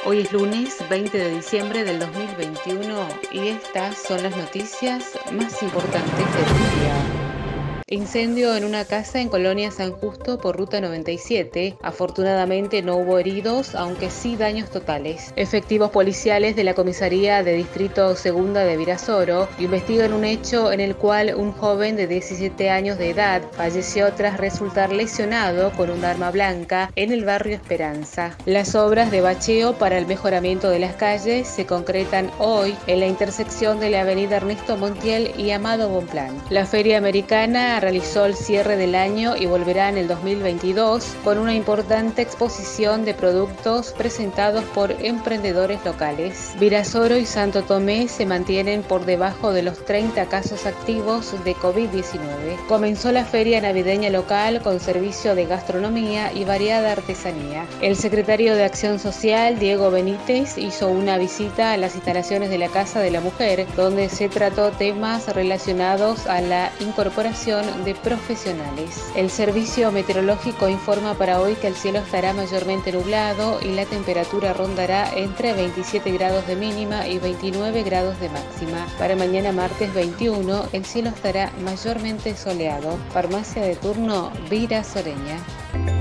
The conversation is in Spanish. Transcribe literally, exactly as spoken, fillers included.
Hoy es lunes veinte de diciembre del dos mil veintiuno y estas son las noticias más importantes del día. Incendio en una casa en Colonia San Justo por Ruta noventa y siete. Afortunadamente no hubo heridos, aunque sí daños totales. Efectivos policiales de la Comisaría de Distrito Segunda de Virasoro investigan un hecho en el cual un joven de diecisiete años de edad falleció tras resultar lesionado con un arma blanca en el barrio Esperanza. Las obras de bacheo para el mejoramiento de las calles se concretan hoy en la intersección de la avenida Ernesto Montiel y Amado Bonpland. La Feria Americana realizó el cierre del año y volverá en el dos mil veintidós con una importante exposición de productos presentados por emprendedores locales. Virasoro y Santo Tomé se mantienen por debajo de los treinta casos activos de COVID diecinueve. Comenzó la feria navideña local con servicio de gastronomía y variada artesanía. El secretario de Acción Social, Diego Benítez, hizo una visita a las instalaciones de la Casa de la Mujer, donde se trató temas relacionados a la incorporación de profesionales. El servicio meteorológico informa para hoy que el cielo estará mayormente nublado y la temperatura rondará entre veintisiete grados de mínima y veintinueve grados de máxima. Para mañana martes veintiuno el cielo estará mayormente soleado. Farmacia de turno Virasoreña.